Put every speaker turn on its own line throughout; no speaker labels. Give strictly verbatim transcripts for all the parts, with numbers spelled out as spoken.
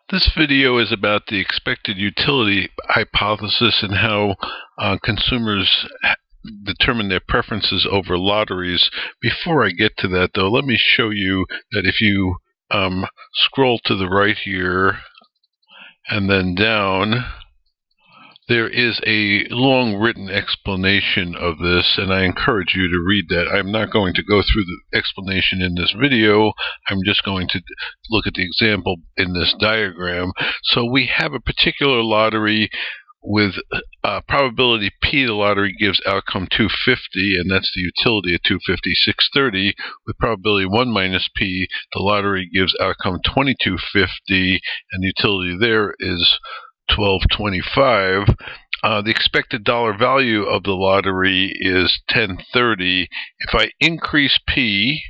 This video is about the expected utility hypothesis and how uh, consumers determine their preferences over lotteries. Before I get to that, though, let me show you that if you um, scroll to the right here and then down, there is a long written explanation of this, and I encourage you to read that. I'm not going to go through the explanation in this video. I'm just going to look at the example in this diagram. So we have a particular lottery with uh, probability P. The lottery gives outcome two fifty, and that's the utility at two fifty, six thirty. With probability one minus P, the lottery gives outcome twenty-two fifty, and the utility there is twelve twenty-five. Uh, the expected dollar value of the lottery is ten thirty. If I increase P,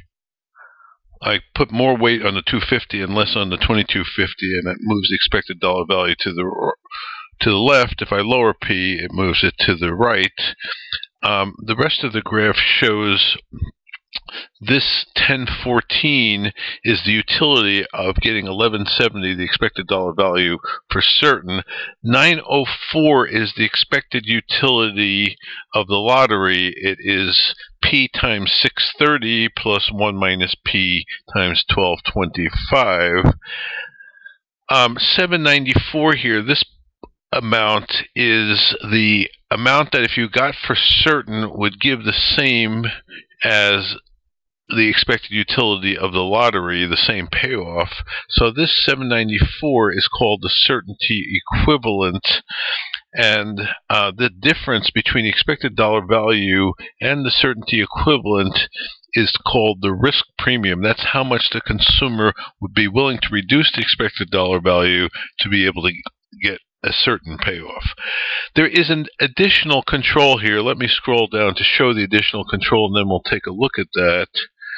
I put more weight on the two fifty and less on the twenty-two fifty, and that moves the expected dollar value to the to the left. If I lower P, it moves it to the right. Um, the rest of the graph shows this ten fourteen is the utility of getting eleven seventy, the expected dollar value for certain. nine oh four is the expected utility of the lottery. It is P times six thirty plus one minus P times twelve twenty-five. Um, seven ninety-four here, this amount is the amount that if you got for certain would give the same as the expected utility of the lottery, the same payoff. So this seven ninety-four is called the certainty equivalent, and uh, the difference between the expected dollar value and the certainty equivalent is called the risk premium. That's how much the consumer would be willing to reduce the expected dollar value to be able to get a certain payoff. There is an additional control here. Let me scroll down to show the additional control, and then we'll take a look at that.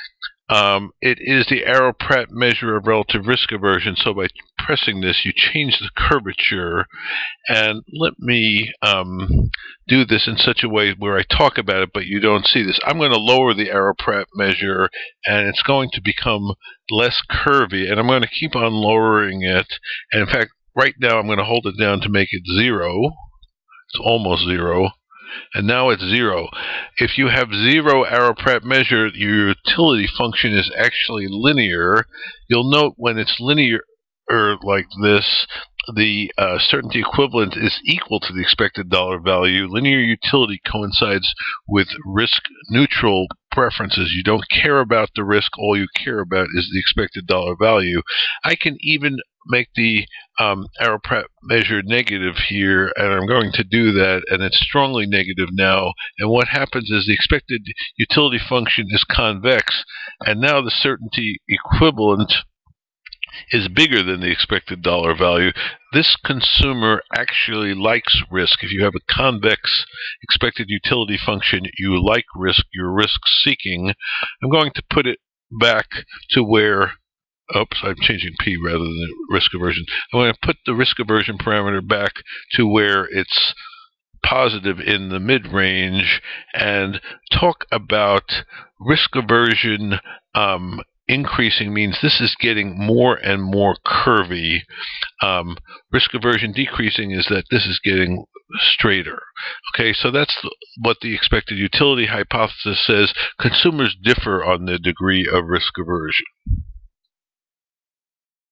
Um, it is the Arrow-Pratt measure of relative risk aversion. So by pressing this, you change the curvature. And let me um, do this in such a way where I talk about it, but you don't see this. I'm going to lower the Arrow-Pratt measure, and it's going to become less curvy. And I'm going to keep on lowering it. And in fact, right now I'm going to hold it down to make it zero. It's almost zero. And now it's zero. If you have zero Arrow-Pratt measure, your utility function is actually linear. You'll note when it's linear like this, the uh, certainty equivalent is equal to the expected dollar value. Linear utility coincides with risk neutral preferences. You don't care about the risk. All you care about is the expected dollar value. I can even make the um, Arrow-Pratt measure negative here, and I'm going to do that, and it's strongly negative now. And what happens is the expected utility function is convex, and now the certainty equivalent is bigger than the expected dollar value. This consumer actually likes risk. If you have a convex expected utility function, you like risk, you're risk seeking. I'm going to put it back to where, oops, I'm changing P rather than risk aversion. I'm going to put the risk aversion parameter back to where it's positive in the mid-range and talk about risk aversion um, increasing means this is getting more and more curvy. Um, risk aversion decreasing is that this is getting straighter. Okay, so that's what the expected utility hypothesis says. Consumers differ on the degree of risk aversion.